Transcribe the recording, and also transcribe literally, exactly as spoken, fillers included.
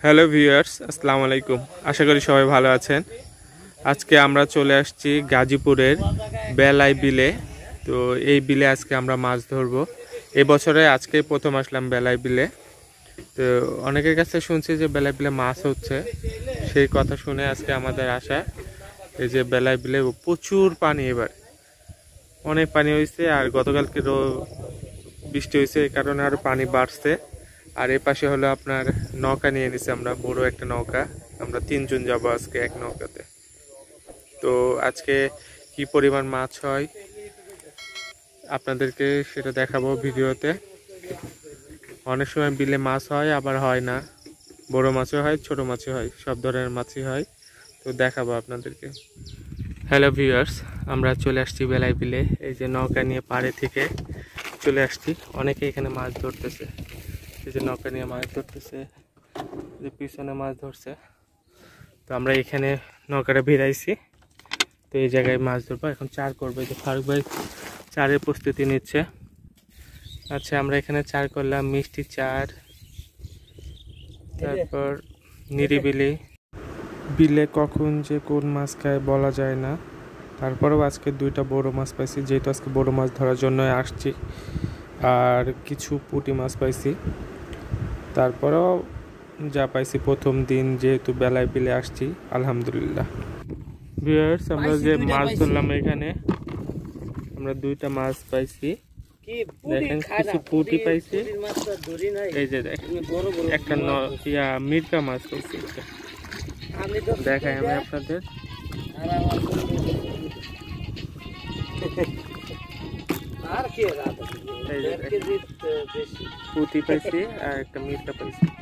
Hello viewers, আসসালামু আলাইকুম। আশা করি সবাই ভালো আছেন। আজকে আমরা চলে আসছি গাজীপুরের বেলাই বিলে। তো এই বিলে আজকে আমরা মাছ ধরবো। এই বছরে আজকে প্রথম আসলাম বেলাই বিলে। তো অনেকের কাছে শুনছি যে বেলাই বিলে মাছ হচ্ছে, সেই কথা শুনে আজকে আমাদের আসা। এই যে বেলাই বিলে প্রচুর পানি, এবার অনেক পানি হয়েছে, আর গতকালকে বৃষ্টি হয়েছে, এই কারণে আরও পানি বাড়ছে। আর এই পাশে হলো আপনার নৌকা নিয়ে নিছি আমরা, বড় একটা নৌকা। আমরা তিনজন যাব আজকে এক নৌকাতে। তো আজকে কি পরিমাণ মাছ হয় আপনাদেরকে সেটা দেখাবো ভিডিওতে। অনেক সময় বিলে মাছ হয়, আবার হয় না। বড় মাছও হয়, ছোট মাছও হয়, সব ধরনের মাছই হয়। তো দেখাবো আপনাদেরকে। হ্যালো ভিউয়ার্স, আমরা চলে আসছি বেলাই বিলে। এই যে নৌকা নিয়ে পাড়ে থেকে চলে আসছি। অনেকে এখানে মাছ ধরতেছে, এই যে নৌকা নিয়ে মাছ ধরতেছে, যে পিছনে মাছ ধরছে। তো আমরা এখানে নৌকাটা ভিড়াইছি, তো এই জায়গায় মাছ ধরবো। এখন চার করবো, যে ফারুক ভাই চারের প্রস্তুতি নিচ্ছে। আচ্ছা, আমরা এখানে চার করলাম, মিষ্টি চার, তারপর নিরিবিলি। বিলে কখন যে কোন মাছ খায় বলা যায় না। তারপরেও আজকে দুইটা বড় মাছ পাইছি, যেহেতু আজকে বড় মাছ ধরার জন্য আসছি। আর কিছু পুঁটি মাছ পাইছি। তারপরেও যা পাইছি প্রথম দিন, যেহেতু বেলায় বিলে আসছি, আলহামদুলিল্লাহ। ভিউয়ার্স, আমরা যে মাছ ধরলাম এখানে, আমরা দুইটা মাছ পাইছি। দেখেন, কিছু পুঁটি পাইছি। এই যে দেখেন, একটা ইয়া মির্কা মাছ পাইছি। দেখাই আমি আপনাদের। পুঁটি পাইছি আর একটা মির্কা পাইছি।